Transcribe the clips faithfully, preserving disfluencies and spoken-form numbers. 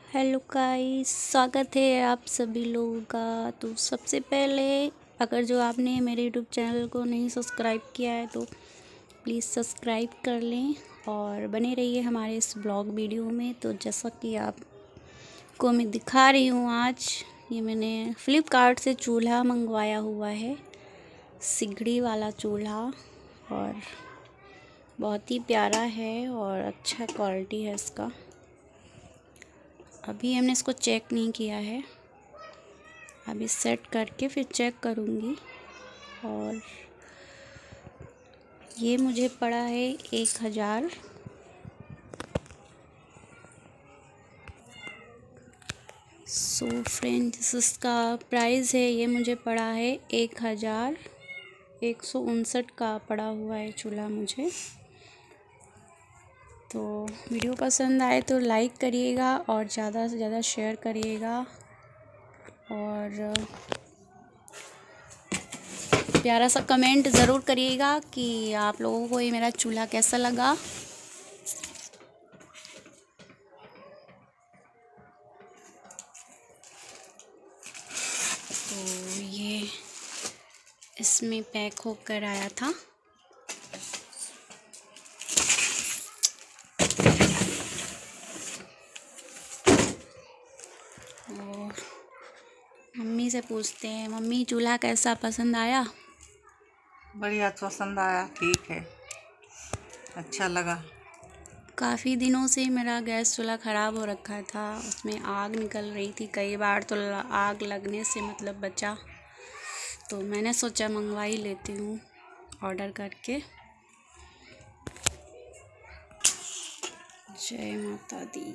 Hello guys, स्वागत है आप सभी लोगों का। तो सबसे पहले अगर जो आपने मेरे यूट्यूब चैनल को नहीं सब्सक्राइब किया है तो प्लीज़ सब्सक्राइब कर लें और बने रहिए हमारे इस ब्लॉग वीडियो में। तो जैसा कि आपको मैं दिखा रही हूँ, आज ये मैंने फ्लिपकार्ट से चूल्हा मंगवाया हुआ है, सिगड़ी वाला चूल्हा, और बहुत ही प्यारा है और अच्छा क्वालिटी है इसका। अभी हमने इसको चेक नहीं किया है, अभी सेट करके फिर चेक करूँगी। और ये मुझे पड़ा है एक हज़ार सो फ्रेंड्स, इसका प्राइस है, ये मुझे पड़ा है एक हज़ार एक सौ उनसठ का पड़ा हुआ है चूल्हा मुझे। तो वीडियो पसंद आए तो लाइक करिएगा और ज़्यादा से ज़्यादा शेयर करिएगा और प्यारा सा कमेंट ज़रूर करिएगा कि आप लोगों को ये मेरा चूल्हा कैसा लगा। तो ये इसमें पैक होकर आया था। और मम्मी से पूछते हैं, मम्मी चूल्हा कैसा, पसंद आया? बढ़िया, पसंद आया, ठीक है, अच्छा लगा। काफ़ी दिनों से मेरा गैस चूल्हा ख़राब हो रखा था, उसमें आग निकल रही थी कई बार, तो आग लगने से मतलब बचा, तो मैंने सोचा मंगवा ही लेती हूँ ऑर्डर करके। जय माता दी।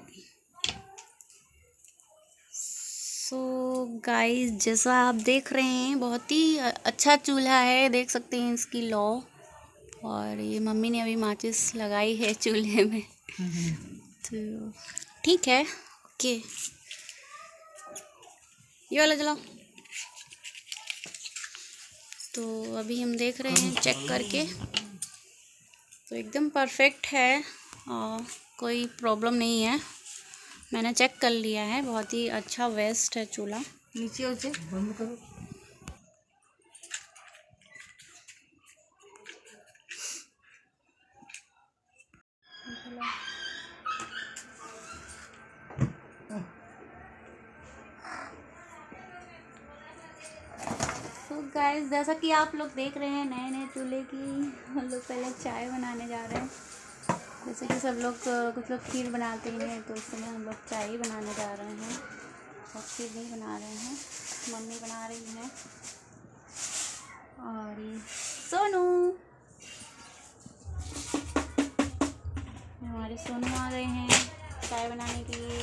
सो गाइस, जैसा आप देख रहे हैं बहुत ही अच्छा चूल्हा है, देख सकते हैं इसकी लौ। और ये मम्मी ने अभी माचिस लगाई है चूल्हे में। तो ठीक है, ओके, ये वाला जलाओ। तो अभी हम देख रहे हैं चेक करके, तो एकदम परफेक्ट है और कोई प्रॉब्लम नहीं है, मैंने चेक कर लिया है, बहुत ही अच्छा वेस्ट है चूल्हा। नीचे हो जाए, बंद करो। तो गाइस, जैसा कि आप लोग देख रहे हैं नए नए चूल्हे की, हम लोग पहले चाय बनाने जा रहे हैं। जैसे कि सब लोग कुछ लोग खीर बनाते हैं, तो उस समय हम लोग चाय ही बनाने जा रहे हैं और खीर नहीं बना रहे हैं, मम्मी बना रही हैं। और ये सोनू, हमारे सोनू आ गए हैं चाय बनाने के लिए।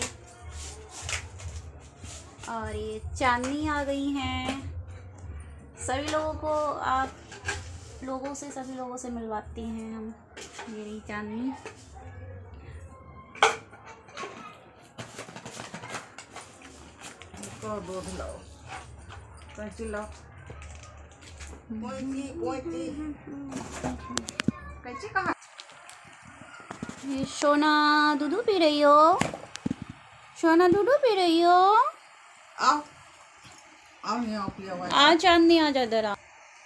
और ये चांदनी आ गई हैं, सभी लोगों को आप लोगों से सभी लोगों से मिलवाती हैं हम। ये रही चांदनी। तो दूध लाओ, कैंची लाओ, कैंची कैंची कैंची कहाँ? ये सोना दूध पी रही हो? सोना दूध पी रही हो? आओ आओ, नहीं आओ, पिया हुआ है। आ चांदनी, आ जा इधर आ।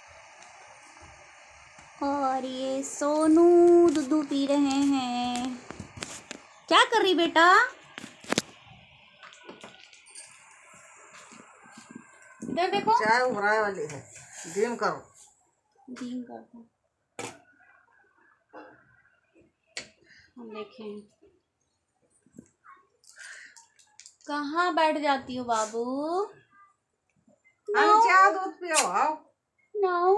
और ये सोनू दूध पी रहे हैं। क्या कर रही बेटा? इधर देखो, चाय उबराए वाली है, डीम करो। डीम कर दो। हम देखें, कहाँ बैठ जाती हो बाबू? हम चाय दूध पियो, आओ। नाउ,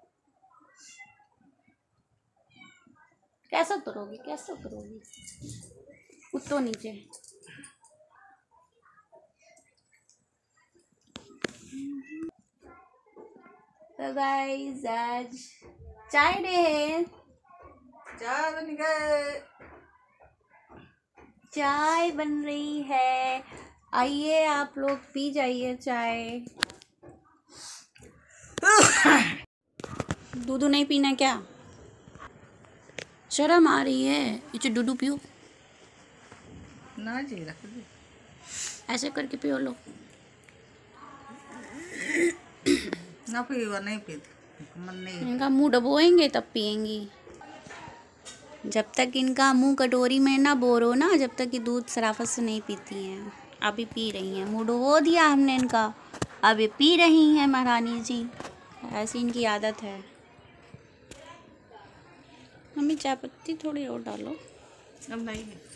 कैसे उतरोगी, कैसे उतरोगी? उतो नीचे। तो गाइस, आज चाय डे है, चाय बन गए, चाय बन रही है, आइए आप लोग पी जाइए चाय। दूध नहीं पीना क्या? शर्म आ रही है, ये दूध पियो ना जी, रख दे। ऐसे करके पियो लो। ना पीवा, नहीं पीती, मन नहीं। इनका मुंह डबोएंगे तब पियेंगी। जब तक इनका मुंह कटोरी में ना बोरो ना, जब तक ये दूध शराफत से नहीं पीती हैं। अभी पी रही हैं, मुंह डुबो दिया हमने इनका, अब ये पी रही हैं महारानी जी। ऐसी इनकी आदत है। मम्मी चाय पत्ती थोड़ी और डालो। अब नहीं।